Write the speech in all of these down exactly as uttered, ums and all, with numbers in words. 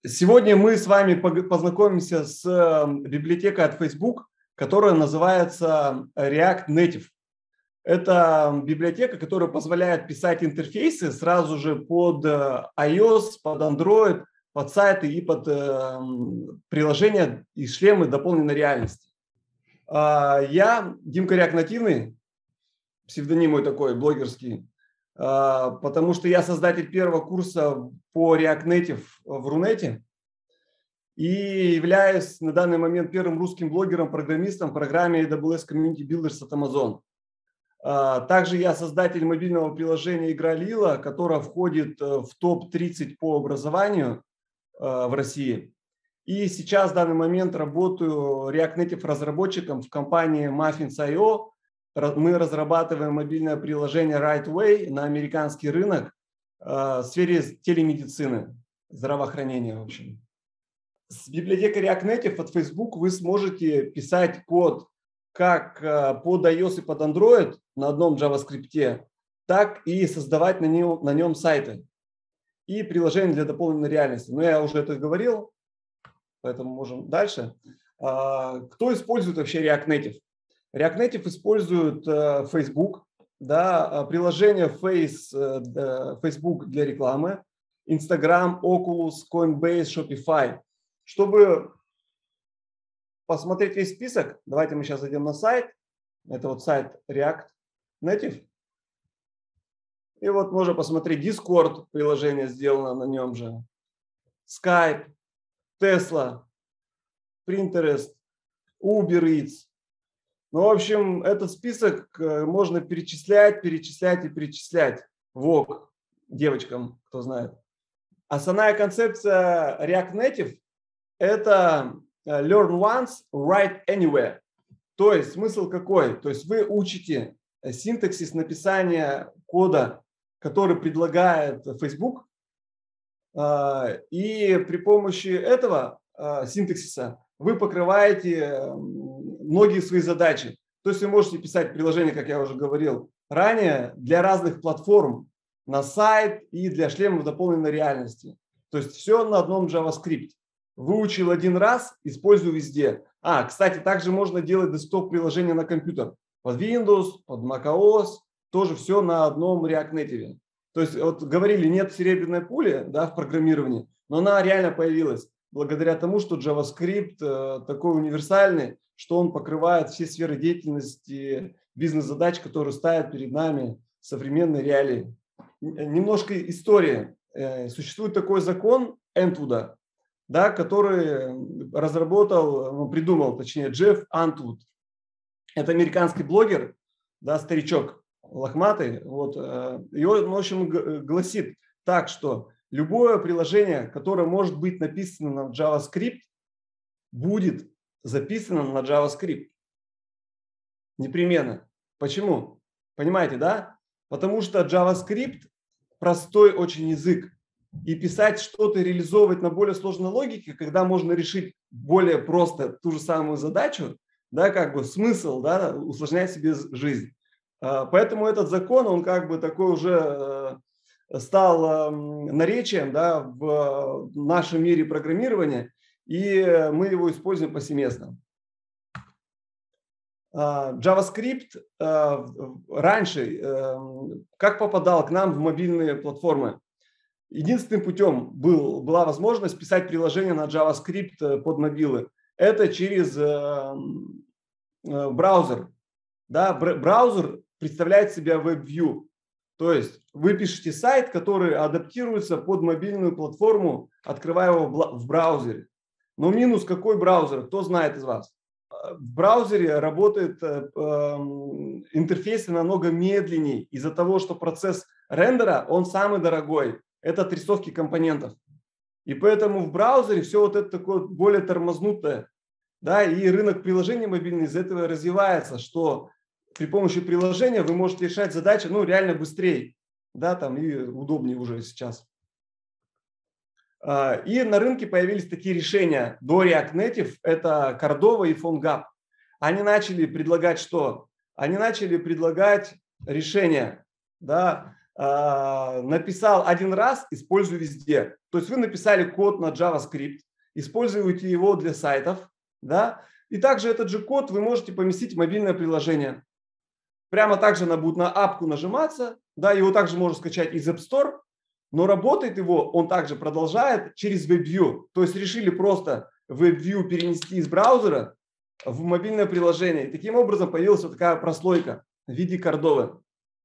Сегодня мы с вами познакомимся с библиотекой от Facebook, которая называется React Native. Это библиотека, которая позволяет писать интерфейсы сразу же под iOS, под Android, под сайты и под приложения и шлемы дополненной реальности. Я Димка React Нативный, псевдоним мой такой блогерский, потому что я создатель первого курса по React Native в Рунете и являюсь на данный момент первым русским блогером-программистом в программе эй дабл ю эс Community Builders от Amazon. Также я создатель мобильного приложения «Игра Лила», которая входит в топ тридцать по образованию в России. И сейчас в данный момент работаю React Native разработчиком в компании Muffins точка ай о. Мы разрабатываем мобильное приложение RightWay на американский рынок в сфере телемедицины, здравоохранения, в общем. С библиотекой React Native от Facebook вы сможете писать код как под iOS и под Android на одном JavaScript, так и создавать на нем, на нем сайты и приложения для дополненной реальности. Но я уже это говорил, поэтому можем дальше. Кто использует вообще React Native? React Native использует э, Facebook, да, приложение Face, э, Facebook для рекламы, Instagram, Oculus, Coinbase, Shopify. Чтобы посмотреть весь список, давайте мы сейчас зайдем на сайт. Это вот сайт React Native. И вот можно посмотреть Discord, приложение сделано на нем же, Skype, Tesla, Pinterest, Uber Eats. Ну, в общем, этот список можно перечислять, перечислять и перечислять. Вок, девочкам, кто знает. Основная концепция React Native – это learn once, write anywhere. То есть смысл какой? То есть вы учите синтаксис написания кода, который предлагает Facebook, и при помощи этого синтаксиса вы покрываете многие свои задачи. То есть вы можете писать приложение, как я уже говорил ранее, для разных платформ, на сайт и для шлемов дополненной реальности. То есть все на одном JavaScript. Выучил один раз, использую везде. А, кстати, также можно делать десктоп-приложение на компьютер. Под Windows, под macOS, тоже все на одном React Native. То есть вот говорили, нет серебряной пули, да, в программировании, но она реально появилась. Благодаря тому, что JavaScript э, такой универсальный, что он покрывает все сферы деятельности, бизнес-задач, которые ставят перед нами современные реалии. Немножко истории. Э, существует такой закон Энтвуда, да, который разработал, ну, придумал, точнее, Джефф Антвуд. Это американский блогер, да, старичок лохматый. Вот, э, и он, в общем, гласит так, что любое приложение, которое может быть написано на JavaScript, будет записано на JavaScript. Непременно. Почему? Понимаете, да? Потому что JavaScript простой очень язык. И писать что-то, реализовывать на более сложной логике, когда можно решить более просто ту же самую задачу, да, как бы смысл, да, усложнять себе жизнь. Поэтому этот закон, он как бы такой уже стал наречием, да, в нашем мире программирования, и мы его используем повсеместно. JavaScript раньше как попадал к нам в мобильные платформы? Единственным путем был, была возможность писать приложение на JavaScript под мобилы. Это через браузер. Да, браузер представляет себя WebView. То есть вы пишете сайт, который адаптируется под мобильную платформу, открывая его в браузере. Но минус какой браузер? Кто знает из вас? В браузере работает интерфейс намного медленнее из-за того, что процесс рендера, он самый дорогой. Это отрисовки компонентов. И поэтому в браузере все вот это такое более тормознутое. Да, и рынок приложений мобильных из этого развивается, что при помощи приложения вы можете решать задачи, ну, реально быстрее, да, там и удобнее уже сейчас. И на рынке появились такие решения до React Native, это Cordova и PhoneGap. Они начали предлагать что? Они начали предлагать решения, да, написал один раз, использую везде. То есть вы написали код на JavaScript, используете его для сайтов, да, и также этот же код вы можете поместить в мобильное приложение. Прямо также она будет на апку нажиматься, да, его также можно скачать из App Store, но работает его, он также продолжает через WebView. То есть решили просто WebView перенести из браузера в мобильное приложение. И таким образом появилась вот такая прослойка в виде кордовы.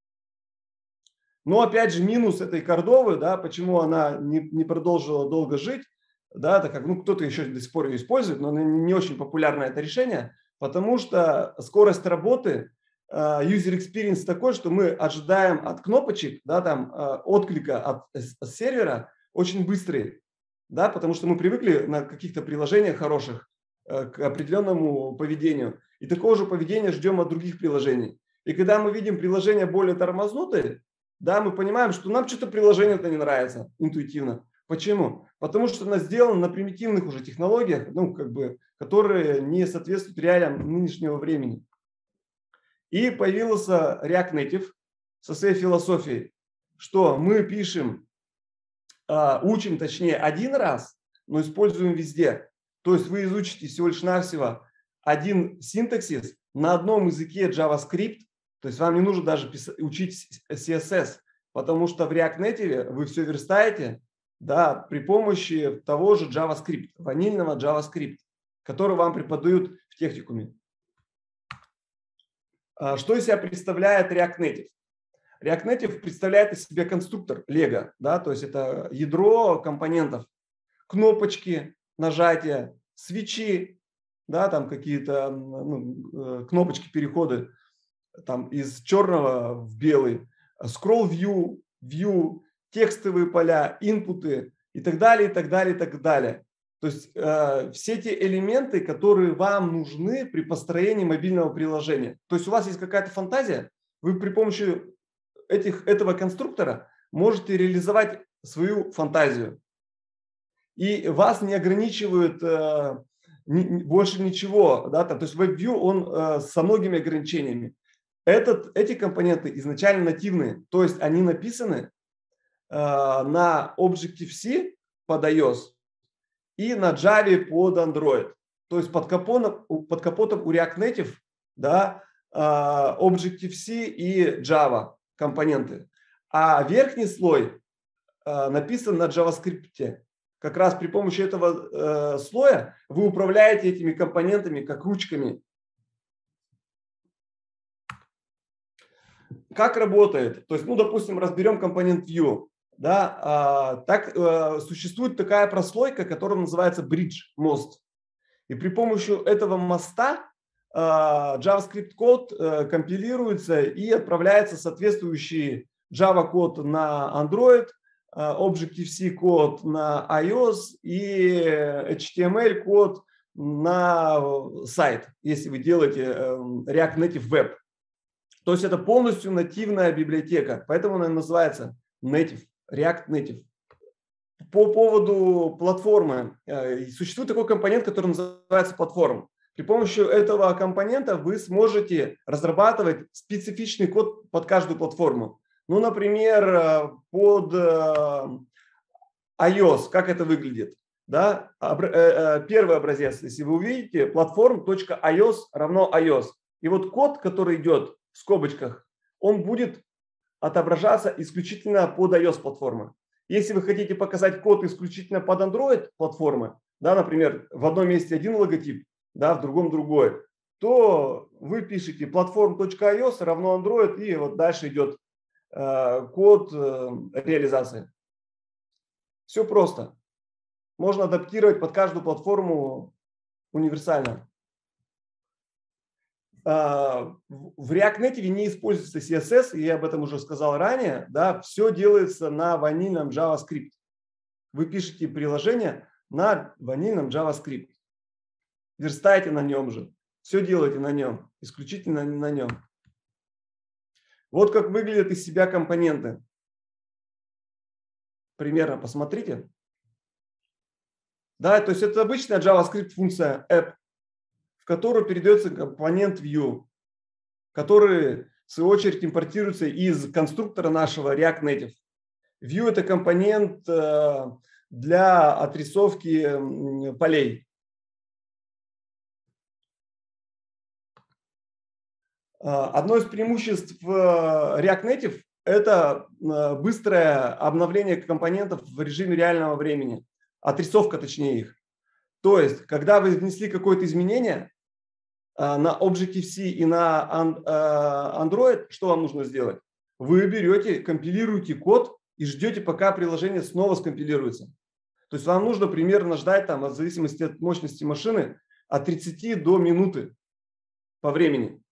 Но опять же минус этой кордовы, да, почему она не, не продолжила долго жить, да, так как ну, кто-то еще до сих пор ее использует, но не очень популярно это решение, потому что скорость работы, user experience такой, что мы ожидаем от кнопочек, да, там, отклика от сервера очень быстрый, да, потому что мы привыкли на каких-то приложениях хороших к определенному поведению. И такого же поведения ждем от других приложений. И когда мы видим приложения более тормознутые, да, мы понимаем, что нам что-то приложение-то не нравится интуитивно. Почему? Потому что оно сделано на примитивных уже технологиях, ну, как бы, которые не соответствуют реалиям нынешнего времени. И появился React Native со своей философией, что мы пишем, учим точнее один раз, но используем везде. То есть вы изучите всего лишь навсего один синтаксис на одном языке JavaScript, то есть вам не нужно даже писать, учить си эс эс, потому что в React Native вы все верстаете, да, при помощи того же JavaScript, ванильного JavaScript, который вам преподают в техникуме. Что из себя представляет React Native? React Native представляет из себя конструктор Lego, да, то есть это ядро компонентов, кнопочки, нажатия, свечи, да, там какие-то ну, кнопочки, переходы там, из черного в белый, scroll view, view, текстовые поля, инпуты и так далее, и так далее, и так далее. То есть э, все те элементы, которые вам нужны при построении мобильного приложения. То есть у вас есть какая-то фантазия, вы при помощи этих, этого конструктора можете реализовать свою фантазию. И вас не ограничивают э, ни, больше ничего. Да, там, то есть WebView, он э, со многими ограничениями. Этот, эти компоненты изначально нативные, то есть они написаны э, на Objective-C под iOS и на Java под Android. То есть под капотом, под капотом у React Native, да, э, Objective-C и Java компоненты. А верхний слой э, написан на JavaScript. Как раз при помощи этого э, слоя вы управляете этими компонентами как ручками. Как работает? То есть, ну, допустим, разберем компонент View. Да, а, так а, существует такая прослойка, которая называется Bridge, мост. И при помощи этого моста а, JavaScript код а, компилируется и отправляется соответствующий Java код на Android, а, Objective-C код на iOS и эйч ти эм эль код на сайт, если вы делаете React Native Web. То есть это полностью нативная библиотека, поэтому она называется Native, React Native. По поводу платформы. Существует такой компонент, который называется платформа. При помощи этого компонента вы сможете разрабатывать специфичный код под каждую платформу. Ну, например, под iOS, как это выглядит. Да? Первый образец, если вы увидите, platform.ios равно iOS. И вот код, который идет в скобочках, он будет отображаться исключительно под iOS-платформы. Если вы хотите показать код исключительно под Android-платформы, да, например, в одном месте один логотип, да, в другом другой, то вы пишете platform.ios равно Android, и вот дальше идет э, код э, реализации. Все просто. Можно адаптировать под каждую платформу универсально. В React Native не используется си эс эс, я об этом уже сказал ранее, да, все делается на ванильном JavaScript. Вы пишете приложение на ванильном JavaScript, верстаете на нем же, все делаете на нем, исключительно на нем. Вот как выглядят из себя компоненты. Примерно посмотрите. Да, то есть это обычная JavaScript функция app, в которую передается компонент view, который в свою очередь, импортируется из конструктора нашего React Native. View – это компонент для отрисовки полей. Одно из преимуществ React Native – это быстрое обновление компонентов в режиме реального времени, отрисовка точнее их. То есть, когда вы внесли какое-то изменение на Objective-C и на Android, что вам нужно сделать? Вы берете, компилируете код и ждете, пока приложение снова скомпилируется. То есть вам нужно примерно ждать, там, в зависимости от мощности машины, от тридцати до минуты по времени.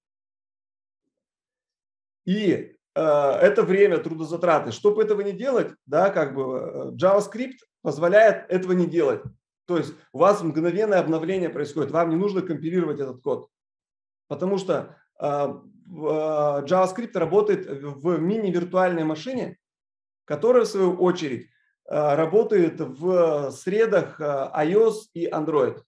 И э, это время трудозатраты. Чтобы этого не делать, да, как бы JavaScript позволяет этого не делать. То есть у вас мгновенное обновление происходит. Вам не нужно компилировать этот код. Потому что э, JavaScript работает в мини-виртуальной машине, которая, в свою очередь, э, работает в средах iOS и Android.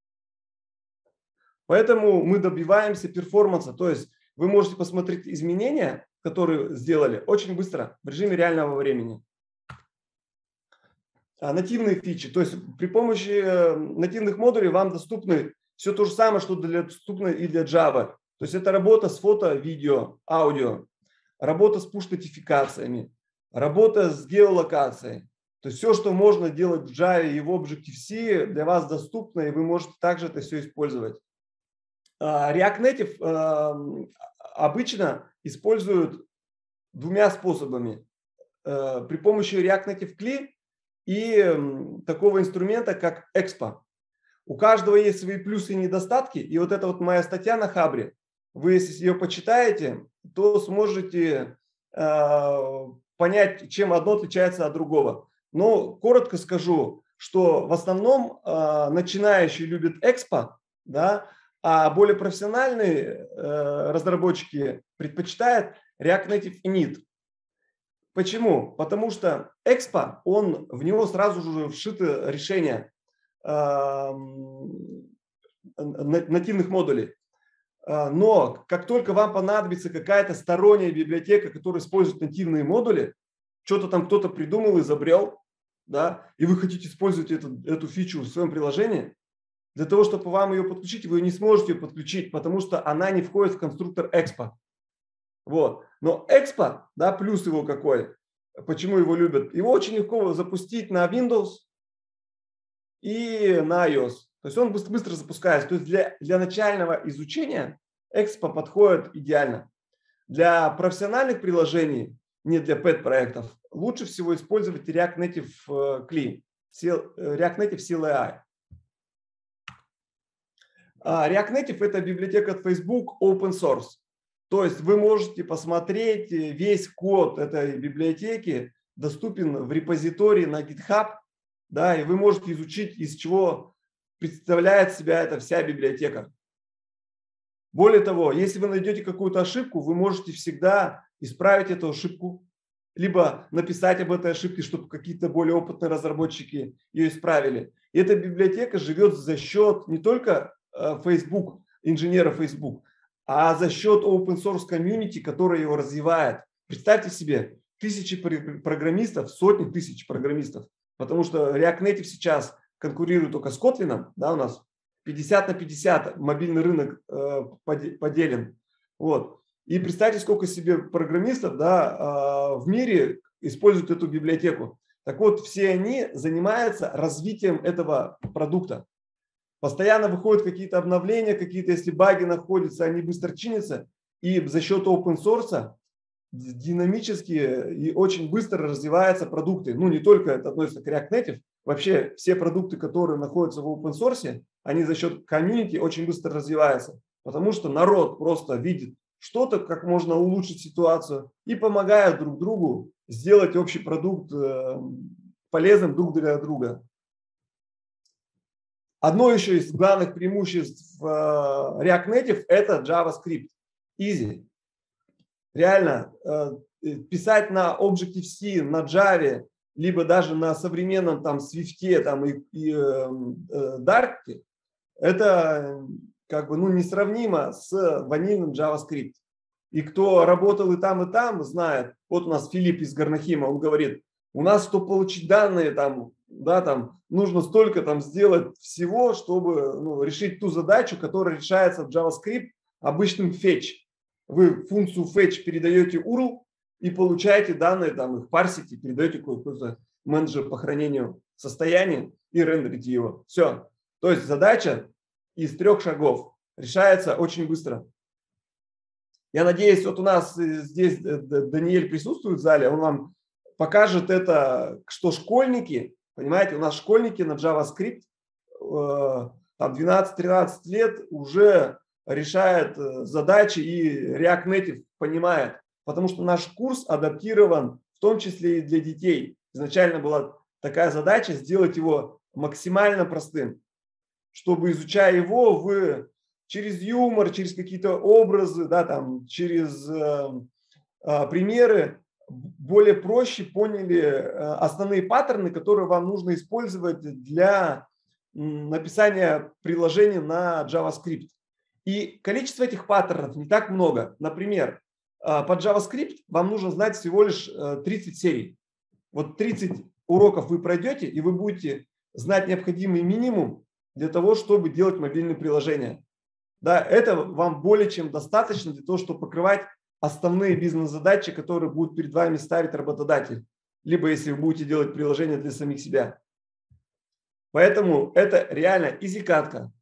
Поэтому мы добиваемся перформанса. То есть вы можете посмотреть изменения, которые сделали, очень быстро, в режиме реального времени. А нативные фичи. То есть при помощи нативных модулей вам доступны все то же самое, что для, доступно и для Java. То есть это работа с фото, видео, аудио, работа с пуш-нотификациями, работа с геолокацией. То есть все, что можно делать в Java и в Objective-C, для вас доступно, и вы можете также это все использовать. React Native обычно используют двумя способами. При помощи React Native Cli и такого инструмента, как Expo. У каждого есть свои плюсы и недостатки. И вот это вот моя статья на Хабре. Вы, если ее почитаете, то сможете понять, чем одно отличается от другого. Но коротко скажу, что в основном начинающие любят Expo, да, а более профессиональные э, разработчики предпочитают React Native Init. Почему? Потому что Expo, он, в него сразу же вшито решение э, нативных модулей. Но как только вам понадобится какая-то сторонняя библиотека, которая использует нативные модули, что-то там кто-то придумал, изобрел, да, и вы хотите использовать эту, эту фичу в своем приложении, для того, чтобы вам ее подключить, вы не сможете ее подключить, потому что она не входит в конструктор Expo. Вот. Но Expo, да, плюс его какой, почему его любят, его очень легко запустить на Windows и на iOS. То есть он быстро, быстро запускается. То есть для, для начального изучения Expo подходит идеально. Для профессиональных приложений, не для пэт-проектов, лучше всего использовать React Native Cli, React Native си эл ай. React Native – это библиотека от Facebook open source. То есть вы можете посмотреть весь код этой библиотеки, доступен в репозитории на GitHub, да, и вы можете изучить, из чего представляет себя эта вся библиотека. Более того, если вы найдете какую-то ошибку, вы можете всегда исправить эту ошибку, либо написать об этой ошибке, чтобы какие-то более опытные разработчики ее исправили. И эта библиотека живет за счет не только Facebook, инженеров Facebook, а за счет open source community, который его развивает. Представьте себе, тысячи программистов, сотни тысяч программистов, потому что React Native сейчас конкурирует только с Kotlin, да, у нас пятьдесят на пятьдесят мобильный рынок э, поделен. Вот. И представьте, сколько себе программистов, да, э, в мире используют эту библиотеку. Так вот, все они занимаются развитием этого продукта. Постоянно выходят какие-то обновления, какие-то, если баги находятся, они быстро чинятся. И за счет open source динамически и очень быстро развиваются продукты. Ну, не только это относится к React Native. Вообще все продукты, которые находятся в open source, они за счет комьюнити очень быстро развиваются. Потому что народ просто видит что-то, как можно улучшить ситуацию и помогает друг другу сделать общий продукт полезным друг для друга. Одно еще из главных преимуществ React Native – это JavaScript. Easy. Реально, писать на Objective-C, на Java, либо даже на современном там Swift там, и, и Dart, это как бы ну, несравнимо с ванильным JavaScript. И кто работал и там, и там, знает. Вот у нас Филипп из Горнохима, он говорит, у нас, чтобы получить данные, там, да, там, нужно столько там сделать всего, чтобы ну, решить ту задачу, которая решается в JavaScript обычным fetch. Вы функцию fetch передаете ю ар эл и получаете данные, там, их парсите, передаете какой-то менеджер по хранению состояния и рендерите его. Все. То есть задача из трех шагов решается очень быстро. Я надеюсь, вот у нас здесь Даниэль присутствует в зале, он вам покажет это, что школьники, понимаете, у нас школьники на JavaScript там двенадцать-тринадцать лет уже решают задачи и React Native понимает, потому что наш курс адаптирован в том числе и для детей. Изначально была такая задача сделать его максимально простым, чтобы, изучая его, вы через юмор, через какие-то образы, да, там, через э, э, примеры более проще поняли э, основные паттерны, которые вам нужно использовать для м, написания приложения на JavaScript. И количество этих паттернов не так много. Например, э, под JavaScript вам нужно знать всего лишь э, тридцать серий. Вот тридцать уроков вы пройдете, и вы будете знать необходимый минимум для того, чтобы делать мобильные приложения. Да, это вам более чем достаточно для того, чтобы покрывать основные бизнес-задачи, которые будут перед вами ставить работодатель. Либо если вы будете делать приложение для самих себя. Поэтому это реально изи-катка.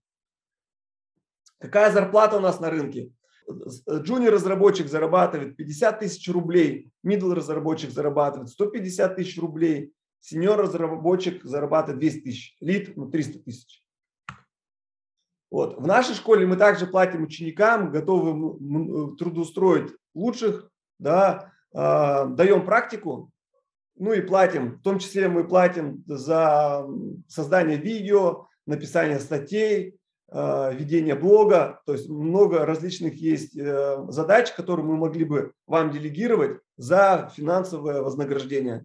Какая зарплата у нас на рынке? Джуниор-разработчик зарабатывает пятьдесят тысяч рублей, мидл-разработчик зарабатывает сто пятьдесят тысяч рублей, сеньор-разработчик зарабатывает двести тысяч, лид ну, триста тысяч. Вот. В нашей школе мы также платим ученикам, готовы трудоустроить лучших, да, э, даем практику, ну и платим. В том числе мы платим за создание видео, написание статей, э, ведение блога. То есть много различных есть э, задач, которые мы могли бы вам делегировать за финансовое вознаграждение.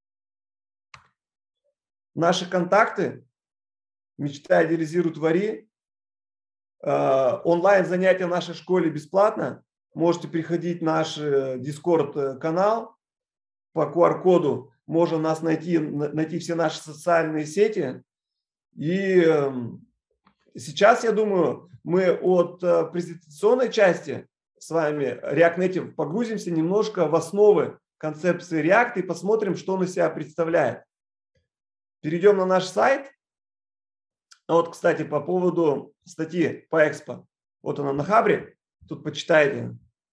Наши контакты. Мечтай, идеализируй, твори. Онлайн занятия в нашей школе бесплатно. Можете приходить в наш Discord канал по ку ар коду. Можно нас найти, найти все наши социальные сети. И сейчас, я думаю, мы от презентационной части с вами React Native погрузимся немножко в основы концепции React и посмотрим, что он из себя представляет. Перейдем на наш сайт. Вот, кстати, по поводу статьи по Экспо. Вот она на Хабре. Тут почитайте.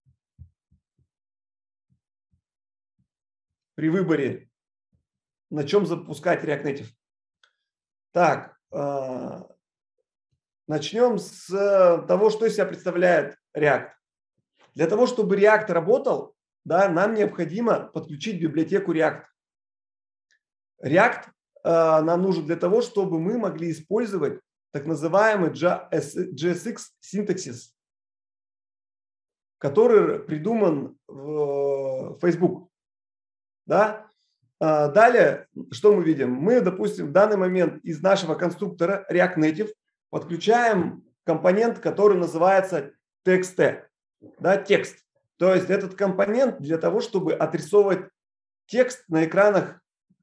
При выборе, на чем запускать React Native. Так, э, начнем с того, что из себя представляет React. Для того, чтобы React работал, да, нам необходимо подключить библиотеку React. React нам нужен для того, чтобы мы могли использовать так называемый джей эс икс синтаксис, который придуман в Facebook. Да? Далее, что мы видим? Мы, допустим, в данный момент из нашего конструктора React Native подключаем компонент, который называется txt, да, текст. То есть этот компонент для того, чтобы отрисовывать текст на экранах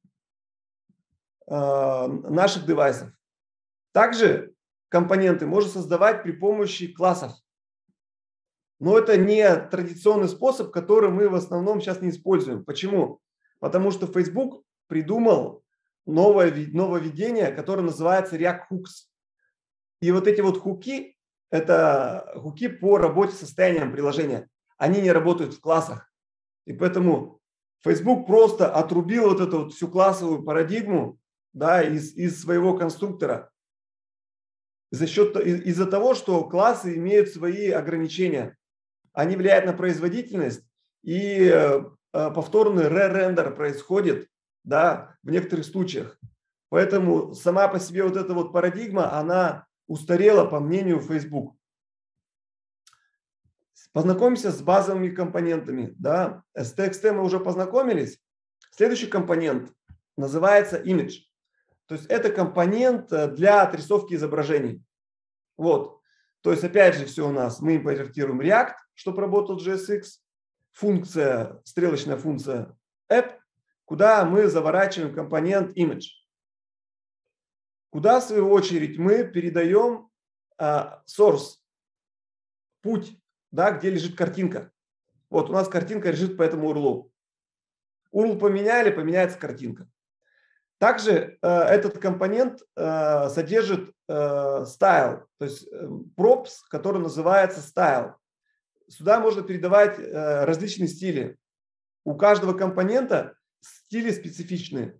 наших девайсов. Также компоненты можно создавать при помощи классов. Но это не традиционный способ, который мы в основном сейчас не используем. Почему? Потому что Facebook придумал новое нововведение, которое называется React Hooks. И вот эти вот хуки, это хуки по работе с состоянием приложения. Они не работают в классах. И поэтому Facebook просто отрубил вот эту вот всю классовую парадигму, да, из, из своего конструктора. За счет, из, из-за того, что классы имеют свои ограничения. Они влияют на производительность, и э, повторный re-рендер происходит, да, в некоторых случаях. Поэтому сама по себе вот эта вот парадигма, она устарела, по мнению Facebook. Познакомимся с базовыми компонентами. Да. С ти экс ти мы уже познакомились. Следующий компонент называется image. То есть это компонент для отрисовки изображений. Вот. То есть опять же все у нас. Мы импортируем React, чтобы работал джей эс икс, функция, стрелочная функция app, куда мы заворачиваем компонент image, куда в свою очередь мы передаем а, source, путь, да, где лежит картинка. Вот у нас картинка лежит по этому урлу. урл поменяли, поменяется картинка. Также э, этот компонент э, содержит э, style, то есть э, props, который называется style. Сюда можно передавать э, различные стили. У каждого компонента стили специфичные.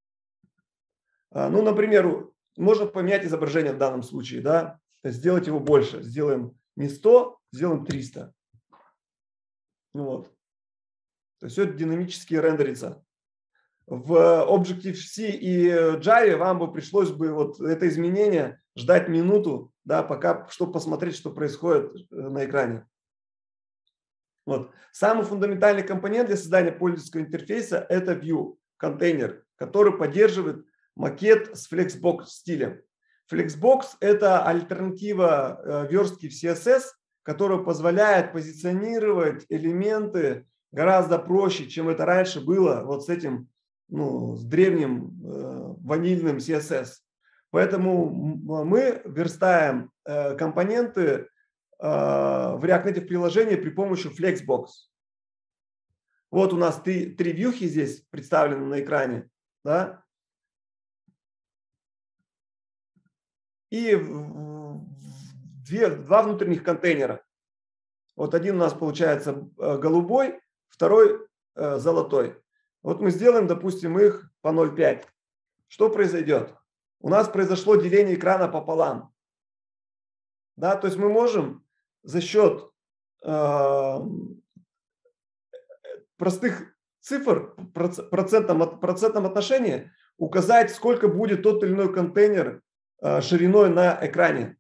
А, ну, например, можно поменять изображение в данном случае, да, то есть сделать его больше. Сделаем не сто, сделаем триста. Ну, вот. То есть все это динамически рендерится. В Objective-C и Java вам бы пришлось бы вот это изменение ждать минуту, да, пока, чтобы посмотреть, что происходит на экране. Вот. Самый фундаментальный компонент для создания пользовательского интерфейса – это Vue, контейнер, который поддерживает макет с Flexbox стилем. Flexbox – это альтернатива верстки в си эс эс, которая позволяет позиционировать элементы гораздо проще, чем это раньше было вот с этим, ну, с древним э, ванильным си эс эс. Поэтому мы верстаем э, компоненты э, в React Native приложении при помощи Flexbox. Вот у нас три, три вьюхи здесь представлены на экране, да? И две, два внутренних контейнера. Вот один у нас получается голубой, второй э, золотой. Вот мы сделаем, допустим, их по ноль целых пять десятых. Что произойдет? У нас произошло деление экрана пополам. Да, то есть мы можем за счет э, простых цифр, процентном, процентном отношении указать, сколько будет тот или иной контейнер э, шириной на экране.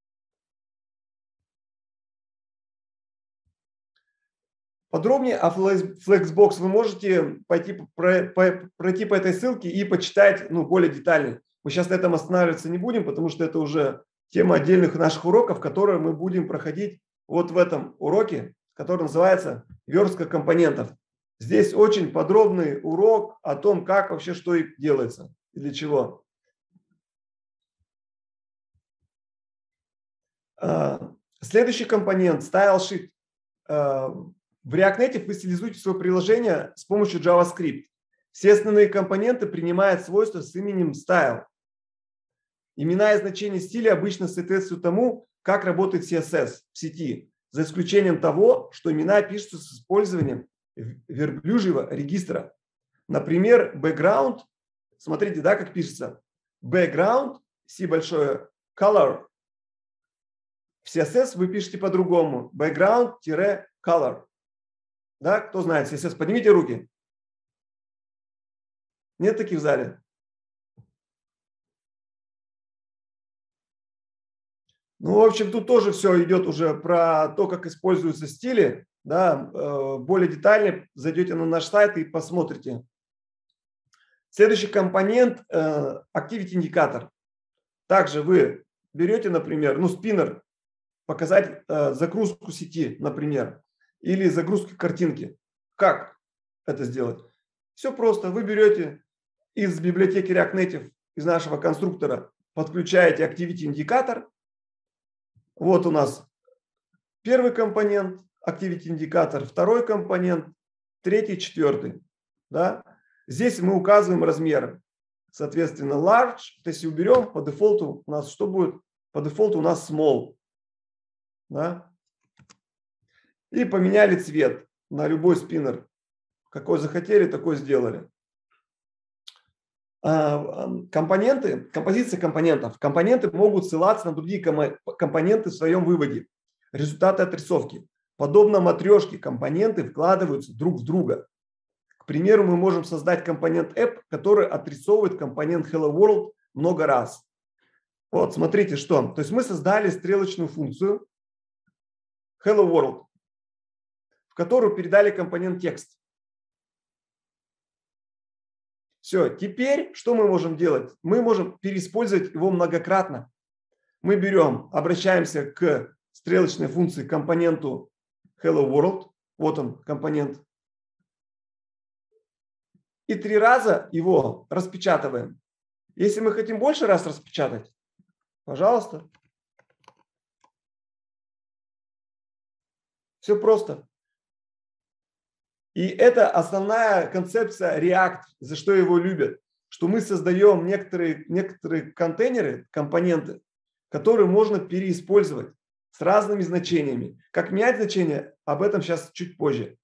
Подробнее о Flexbox вы можете пойти, пройти по этой ссылке и почитать, ну, более детально. Мы сейчас на этом останавливаться не будем, потому что это уже тема отдельных наших уроков, которые мы будем проходить вот в этом уроке, который называется «Верстка компонентов». Здесь очень подробный урок о том, как вообще что и делается и для чего. Следующий компонент – Style Sheet. В React Native вы стилизуете свое приложение с помощью JavaScript. Все основные компоненты принимают свойства с именем Style. Имена и значения стиля обычно соответствуют тому, как работает си эс эс в сети, за исключением того, что имена пишутся с использованием верблюжьего регистра. Например, background, смотрите, да, как пишется. Background, C большое, color. В си эс эс вы пишете по-другому. Background-color. Да, кто знает си эс эс, поднимите руки. Нет таких в зале? Ну, в общем, тут тоже все идет уже про то, как используются стили. Да, более детально зайдете на наш сайт и посмотрите. Следующий компонент – Activity Indicator. Также вы берете, например, ну, спиннер, показать загрузку сети, например, или загрузку картинки. Как это сделать? Все просто. Вы берете из библиотеки React Native, из нашего конструктора, подключаете Activity Indicator. Вот у нас первый компонент Activity Indicator, второй компонент, третий, четвертый. Да? Здесь мы указываем размеры. Соответственно, large, то есть если уберем, по дефолту у нас что будет? По дефолту у нас small. Да? И поменяли цвет на любой спиннер. Какой захотели, такой сделали. Компоненты, композиция компонентов. Компоненты могут ссылаться на другие компоненты в своем выводе. Результаты отрисовки. Подобно матрешке, компоненты вкладываются друг в друга. К примеру, мы можем создать компонент app, который отрисовывает компонент Hello World много раз. Вот, смотрите, что. То есть мы создали стрелочную функцию Hello World, в которую передали компонент текст. Все, теперь что мы можем делать? Мы можем переиспользовать его многократно. Мы берем, обращаемся к стрелочной функции компоненту Hello World. Вот он, компонент. И три раза его распечатываем. Если мы хотим больше раз распечатать, пожалуйста. Все просто. И это основная концепция React, за что его любят. Что мы создаем некоторые, некоторые контейнеры, компоненты, которые можно переиспользовать с разными значениями. Как менять значение, об этом сейчас чуть позже.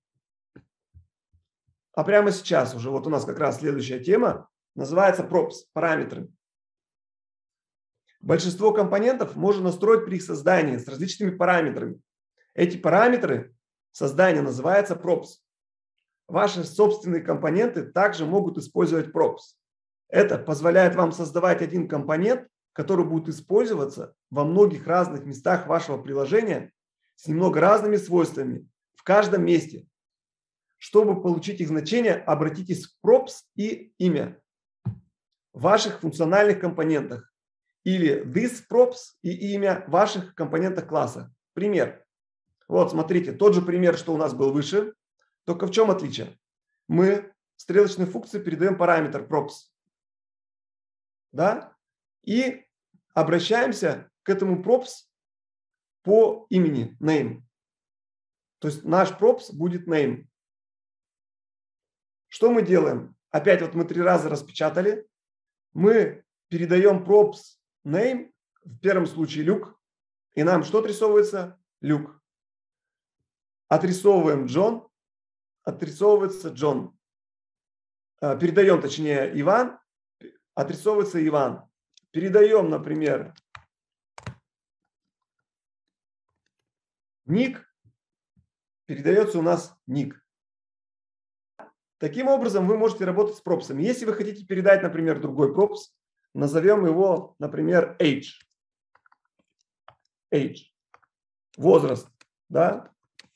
А прямо сейчас уже, вот у нас как раз следующая тема, называется props, параметры. Большинство компонентов можно настроить при их создании с различными параметрами. Эти параметры создания называются props. Ваши собственные компоненты также могут использовать props. Это позволяет вам создавать один компонент, который будет использоваться во многих разных местах вашего приложения с немного разными свойствами в каждом месте. Чтобы получить их значение, обратитесь к props и имя в ваших функциональных компонентах или this props и имя в ваших компонентах класса. Пример. Вот смотрите, тот же пример, что у нас был выше. Только в чем отличие? Мы в стрелочной функции передаем параметр props. Да? И обращаемся к этому props по имени name. То есть наш props будет name. Что мы делаем? Опять вот мы три раза распечатали. Мы передаем props name, в первом случае Люк. И нам что отрисовывается? Люк. Отрисовываем Джон. Отрисовывается Джон. Передаем, точнее, Иван. Отрисовывается Иван. Передаем, например, Ник. Передается у нас Ник. Таким образом, вы можете работать с пропсами. Если вы хотите передать, например, другой пропс, назовем его, например, age. Age. Возраст. Да?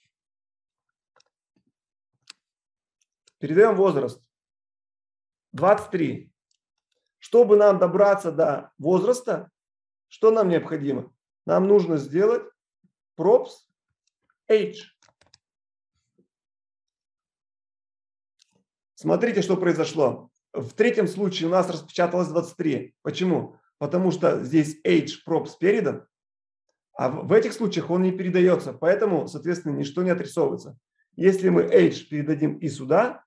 Передаем возраст. двадцать три. Чтобы нам добраться до возраста, что нам необходимо? Нам нужно сделать props age. Смотрите, что произошло. В третьем случае у нас распечаталось двадцать три. Почему? Потому что здесь age props передан, а в этих случаях он не передается. Поэтому, соответственно, ничто не отрисовывается. Если мы age передадим и сюда,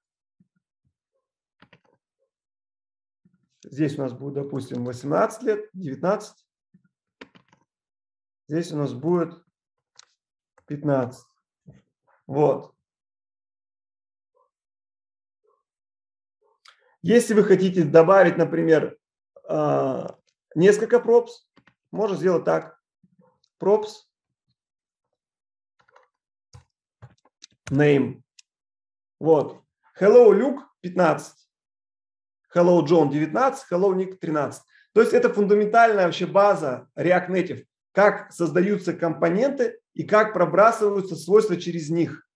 здесь у нас будет, допустим, восемнадцать лет, девятнадцать. Здесь у нас будет пятнадцать. Вот. Если вы хотите добавить, например, несколько props, можно сделать так. Props name. Вот. Hello Luke пятнадцать. Hello John девятнадцать. Hello Nick тринадцать. То есть это фундаментальная вообще база React Native. Как создаются компоненты и как пробрасываются свойства через них.